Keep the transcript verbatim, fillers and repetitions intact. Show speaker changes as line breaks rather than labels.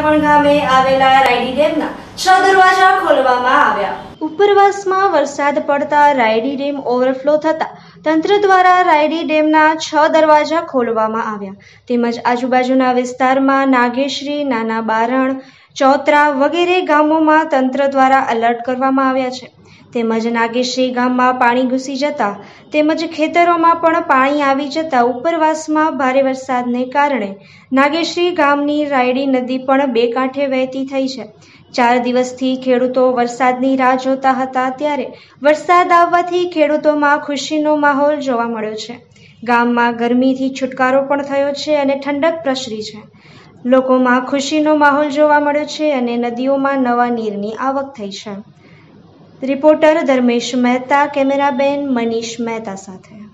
રાપણ ગામે આવેલા રાયડી ડેમના છ દરવાજા ખોલવામાં આવ્યા। ઉપરવાસમાં વરસાદ પડતા રાયડી ડેમ ઓવરફ્લો થતા તંત્ર દ્વારા રાયડી ડેમના છ દરવાજા ખોલવામાં આવ્યા તેમજ આજુબાજુના વિસ્તારમાં નાગેશ્રી, નાના બારણ, ચોતરા વગેરે ગામોમાં તંત્ર દ્વારા એલર્ટ કરવામાં આવ્યા છે તેમજ નાગેશ્રી ગામમાં પાણી ઘૂસી જતા તેમજ ખેતરોમાં પણ પાણી આવી જતા ઉપરવાસમાં ભારે વરસાદને કારણે નાગેશ્રી ગામની રાયડી નદી પણ બે કાંઠે વહેતી થઈ છે। ચાર દિવસથી ખેડૂતો વરસાદની રાહ જોતા હતા ત્યારે વરસાદ આવવાથી ખેડૂતોમાં ખુશીનો માહોલ જોવા મળ્યો છે। ગામમાં ગરમીથી છુટકારો પણ થયો છે અને ઠંડક પ્રસરી છે। લોકોમાં ખુશીનો માહોલ જોવા મળ્યો છે અને નદીઓમાં નવા નીરની આવક થઈ છે। રિપોર્ટર ધર્મેશ મહેતા, કેમેરામેન મનીષ મહેતા સાથે।